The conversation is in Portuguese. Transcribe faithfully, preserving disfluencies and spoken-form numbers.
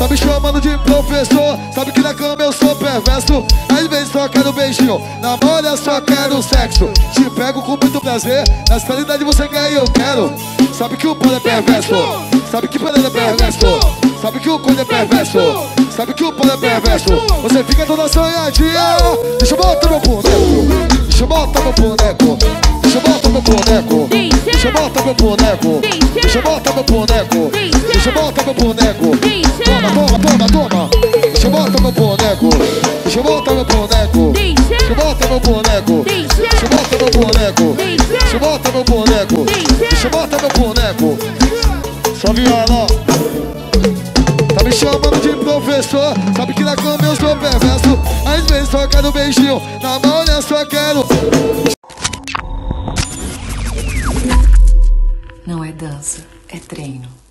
Tá me chamando de professor, sabe que na cama eu sou perverso. Às vezes só quero beijinho, na molha só quero sexo. Te pego com muito prazer, na realidade você quer e eu quero. Sabe que o pano é perverso, sabe que o pano é perverso, sabe que o coelho é perverso, sabe que o pano é perverso. Você fica toda sonhadinha. Deixa eu botar meu boneco, deixa eu botar meu boneco, deixa eu botar meu boneco, deixa eu botar meu boneco, deixa eu botar meu boneco, deixa eu botar meu boneco. Toma, toma, toma, toma. Deixa eu botar meu boneco, deixa eu botar meu boneco, deixa eu botar meu boneco, deixa eu botar meu boneco, deixa eu botar meu boneco, deixa eu botar meu boneco. Só viola. Tá me chamando de professor, sabe que na cama eu sou perverso. Às vezes só quero beijinho, na mão eu só quero. Não é dança, é treino.